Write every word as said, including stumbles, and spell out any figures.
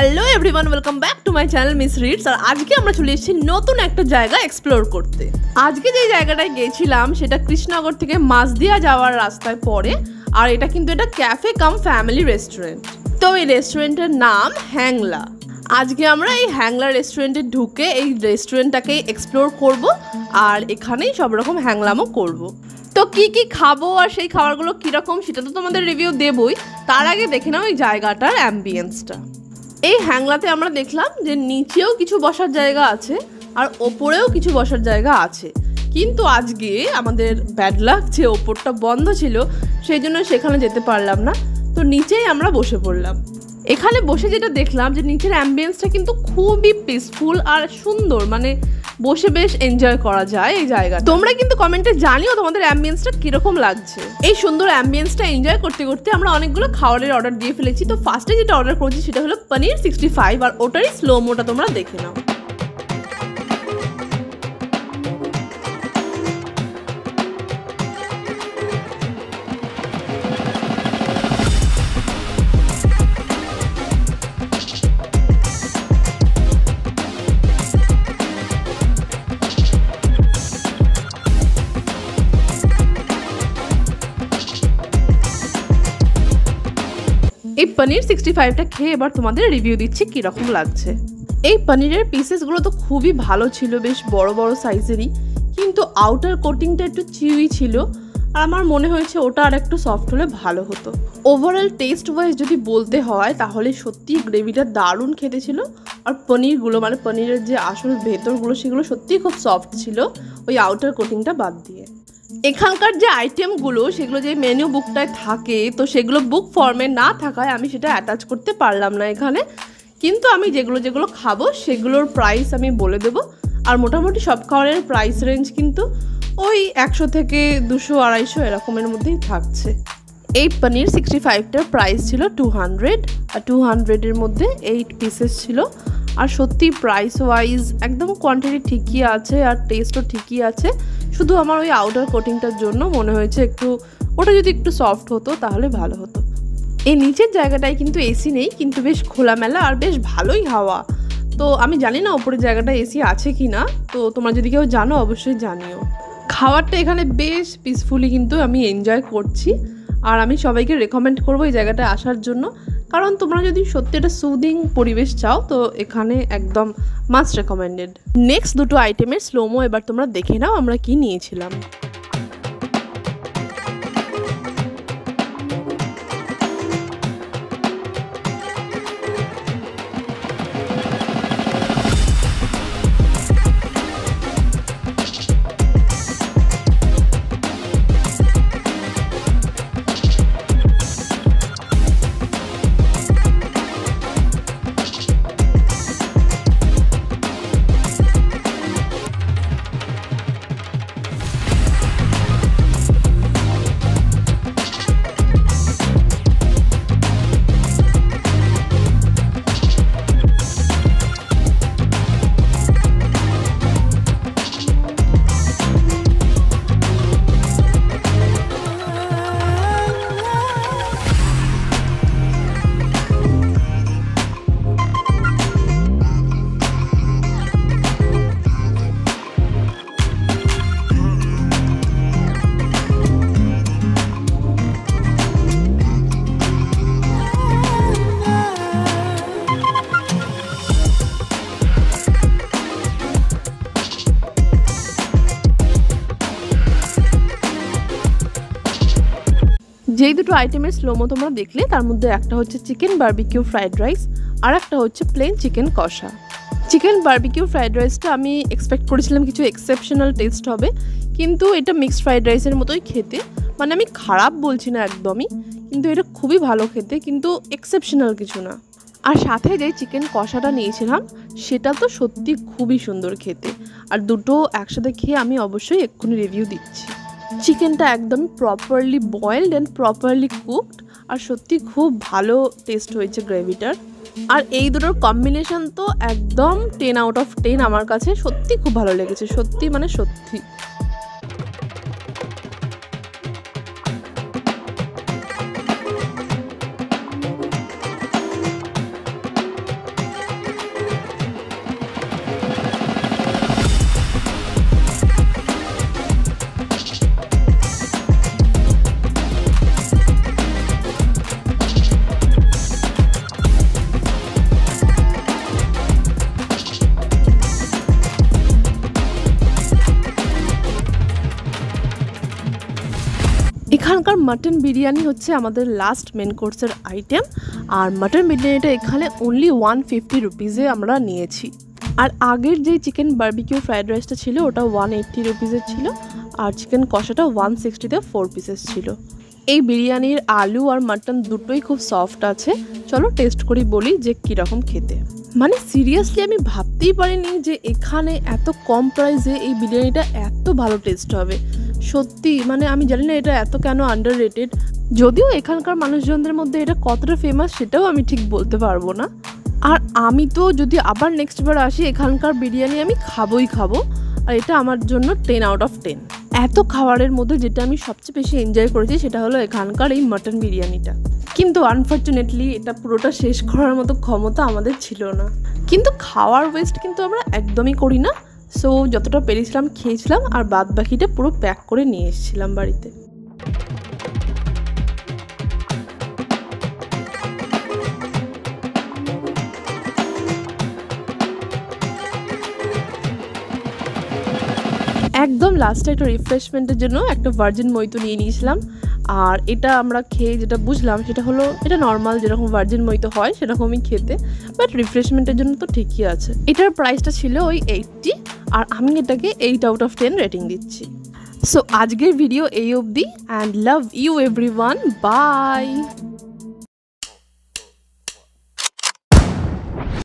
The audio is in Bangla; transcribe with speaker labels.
Speaker 1: Hello everyone, welcome back to my channel miss reads. আর আজকে আমরা চলে এসেছি নতুন একটা জায়গা এক্সপ্লোর করতে। আজকে যে জায়গাটায় গেছিলাম সেটা কৃষ্ণনগর থেকে মাঝদিয়া যাওয়ার রাস্তায় পড়ে, আর এটা কিন্তু এটা ক্যাফে কাম ফ্যামিলি রেস্টুরেন্ট। তো এই রেস্টুরেন্টের নাম হ্যাংলা। আজকে আমরা এই হ্যাংলা রেস্টুরেন্টে ঢুকে এই রেস্টুরেন্টটাকে এক্সপ্লোর করব, আর এখানেই সব রকম হ্যাংলামও করব। তো কি কি খাবো আর সেই খাবারগুলো কীরকম সেটা তো তোমাদের রিভিউ দেবই। তার আগে দেখে নাও এই জায়গাটার অ্যাম্বিয়েন্সটা। এই হ্যাংলাতে আমরা দেখলাম যে নিচেও কিছু বসার জায়গা আছে আর ওপরেও কিছু বসার জায়গা আছে, কিন্তু আজকে আমাদের ব্যাড লাক যে ওপরটা বন্ধ ছিল, সেই জন্য সেখানে যেতে পারলাম না। তো নিচেই আমরা বসে পড়লাম। এখানে বসে যেটা দেখলাম যে নিচের অ্যাম্বিয়েন্সটা কিন্তু খুবই পিসফুল আর সুন্দর, মানে বসে বেশ এনজয় করা যায় এই জায়গা। তোমরা কিন্তু কমেন্টে জানিও তোমাদের অ্যাম্বিয়েন্সটা কিরকম লাগছে। এই সুন্দর অ্যাম্বিয়েন্সটা এনজয় করতে করতে আমরা অনেকগুলো খাবারের অর্ডার দিয়ে ফেলেছি। তো ফার্স্টে যেটা অর্ডার করেছি সেটা হলো পনির সিক্সটি ফাইভ, আর ওটারই স্লো মোটা তোমরা দেখে নাও। এই পনির সিক্সটি ফাইভটা খেয়ে এবার তোমাদের রিভিউ দিচ্ছি কীরকম লাগছে। এই পনিরের পিসেসগুলো তো খুবই ভালো ছিল, বেশ বড় বড় সাইজেরই, কিন্তু আউটার কোটিংটা একটু চিউই ছিল, আর আমার মনে হয়েছে ওটা আর একটু সফট হলে ভালো হতো। ওভারঅল টেস্ট ওয়াইজ যদি বলতে হয় তাহলে সত্যি গ্রেভিটা দারুণ খেতে ছিল, আর পনিরগুলো মানে পনিরের যে আসল ভেতরগুলো সেগুলো সত্যিই খুব সফট ছিল, ওই আউটার কোটিংটা বাদ দিয়ে। এখানকার যে আইটেমগুলো সেগুলো যে মেনু বুকটায় থাকে, তো সেগুলো বুক ফর্মে না থাকায় আমি সেটা অ্যাটাচ করতে পারলাম না এখানে, কিন্তু আমি যেগুলো যেগুলো খাবো সেগুলোর প্রাইস আমি বলে দেবো। আর মোটামুটি সব খাবারের প্রাইস রেঞ্জ কিন্তু ওই একশো থেকে দুশো আড়াইশো এরকমের মধ্যেই থাকছে। এই পনির সিক্সটি ফাইভটার প্রাইস ছিল টু হান্ড্রেড, আর টু হান্ড্রেডের মধ্যে এইট পিসেস ছিল। আর সত্যি প্রাইস ওয়াইজ একদম কোয়ান্টিটি ঠিকই আছে আর টেস্টও ঠিকই আছে, শুধু আমার ওই আউটার কোটিংটার জন্য মনে হয়েছে একটু ওটা যদি একটু সফট হতো তাহলে ভালো হতো। এই নিচের জায়গাটায় কিন্তু এসি নেই, কিন্তু বেশ খোলামেলা আর বেশ ভালোই হাওয়া। তো আমি জানি না ওপরের জায়গাটায় এসি আছে কি না, তো তোমরা যদি কেউ জানো অবশ্যই জানিও। খাবারটা এখানে বেশ পিসফুলি কিন্তু আমি এনজয় করছি, আর আমি সবাইকে রেকমেন্ড করবো এই জায়গাটায় আসার জন্য, কারণ তোমরা যদি সত্যি একটা সুদিং পরিবেশ চাও তো এখানে একদম মাস্ট রেকমেন্ডেড। নেক্সট দুটো আইটেমের স্লোমো এবার তোমরা দেখে নাও আমরা কি নিয়েছিলাম। যেই দুটো আইটেমের স্লোমো তোমরা দেখলে তার মধ্যে একটা হচ্ছে চিকেন বারবিকিউ ফ্রাইড রাইস, আর একটা হচ্ছে প্লেন চিকেন কষা। চিকেন বারবিকিউ ফ্রাইড রাইসটা আমি এক্সপেক্ট করেছিলাম কিছু এক্সেপশনাল টেস্ট হবে, কিন্তু এটা মিক্সড ফ্রাইড রাইসের মতোই খেতে, মানে আমি খারাপ বলছি না একদমই, কিন্তু এটা খুবই ভালো খেতে, কিন্তু এক্সেপশনাল কিছু না। আর সাথে যে চিকেন কষাটা নিয়েছিলাম সেটা তো সত্যি খুবই সুন্দর খেতে, আর দুটো একসাথে খেয়ে আমি অবশ্যই এক্ষুনি রিভিউ দিচ্ছি। চিকেনটা একদমই properly boiled and properly cooked, আর সত্যি খুব ভালো টেস্ট হয়েছে গ্রেভিটার। আর এই দুটোর কম্বিনেশন তো একদম টেন আউট অফ টেন আমার কাছে, সত্যি খুব ভালো লেগেছে, সত্যি মানে সত্যি। এখানকার মাটন বিরিয়ানি হচ্ছে আমাদের লাস্ট মেন কোর্সের আইটেম, আর মাটন বিরিয়ানিটা এখানে অনলি ওয়ান ফিফটি রুপিজে আমরা নিয়েছি। আর আগের যে চিকেন বারবিকিউ ফ্রাইড রাইসটা ছিল ওটা ওয়ান এইট্টি রুপিজের ছিল, আর চিকেন কষাটা ওয়ান সিক্সটিতে ফোর পিসেস ছিল। এই বিরিয়ানির আলু আর মাটন দুটোই খুব সফট আছে। চলো টেস্ট করি, বলি যে কীরকম খেতে। মানে সিরিয়াসলি আমি ভাবতেই পারিনি যে এখানে এত কম প্রাইসে এই বিরিয়ানিটা এত ভালো টেস্ট হবে। সত্যি মানে আমি জানি না এটা এত কেন আন্ডার রেটেড, যদিও এখানকার মানুষজনদের মধ্যে এটা কতটা ফেমাস সেটাও আমি ঠিক বলতে পারবো না। আর আমি তো যদি আবার নেক্সট বার আসি এখানকার বিরিয়ানি আমি খাবোই খাবো, আর এটা আমার জন্য টেন আউট অফ টেন। এত খাবারের মধ্যে যেটা আমি সবচেয়ে বেশি এনজয় করেছি সেটা হলো এখানকার এই মাটন বিরিয়ানিটা। কিন্তু আনফর্চুনেটলি এটা পুরোটা শেষ করার মতো ক্ষমতা আমাদের ছিল না। কিন্তু খাওয়ার ওয়েস্ট কিন্তু আমরা একদমই করি না। সো যতটা পেরেছিলাম খেয়েছিলাম, আর বাদ বাকিটা পুরো প্যাক করে নিয়ে এসেছিলাম বাড়িতে। একদম লাস্টে একটা রিফ্রেশমেন্টের জন্য একটা ভার্জিন মইতো নিয়ে নিয়েছিলাম। আর এটা আমরা খেয়ে যেটা বুঝলাম সেটা হলো এটা নর্মাল যেরকম ভার্জিন মইতো হয় সেরকমই খেতে, বাট রিফ্রেশমেন্টের জন্য তো ঠিকই আছে। এটার প্রাইসটা ছিল ওই এইটটি, আর আমি এটাকে eight out of ten rating দিচ্ছি। সো আজকের ভিডিও এই অবধি, and love you everyone, by.